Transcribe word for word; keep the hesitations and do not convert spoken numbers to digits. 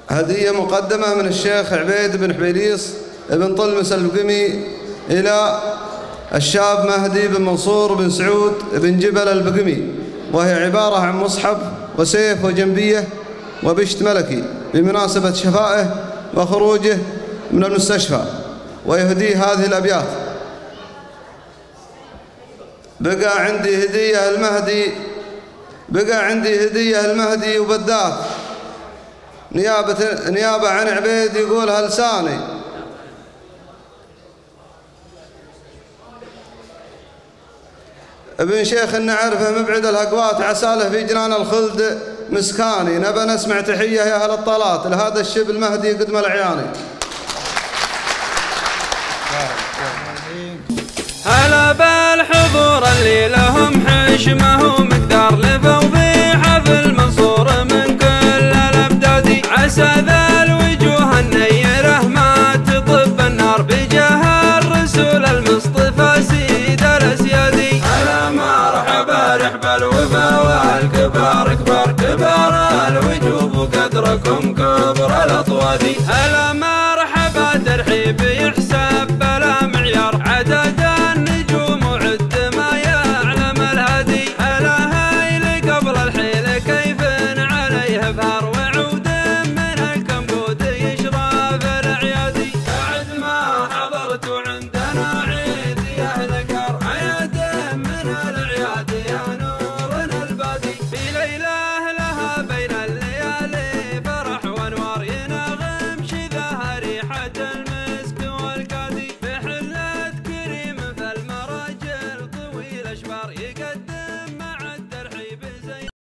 هدية مقدمة من الشيخ عبيد بن حبيليص بن طلمس البقمي إلى الشاب مهدي بن منصور بن سعود بن جبل البقمي، وهي عبارة عن مصحف وسيف وجنبية وبشت ملكي بمناسبة شفائه وخروجه من المستشفى، ويهديه هذه الأبيات: بقى عندي هدية المهدي بقى عندي هدية المهدي وبداك، نيابة نيابة عن عبيد يقولها لساني، ابن شيخ نعرفه مبعد الهقوات عساله في جنان الخلد مسكاني، نبى نسمع تحية يا أهل الطلات لهذا الشب المهدي قدم العياني. هلا بالحضور اللي لهم حشمه ومقدار لفوا بحفل منصور من كل الأبداد، عسى ذا الوجوه النيرة ما تطب النار بجاه الرسول المصطفى سيد الأسيادي. هلا مرحبا رحب الوفا والكبار كبار كبار الوجوب وقدركم كبر الأطوادي. هلا مرحبا ترحيب يحسب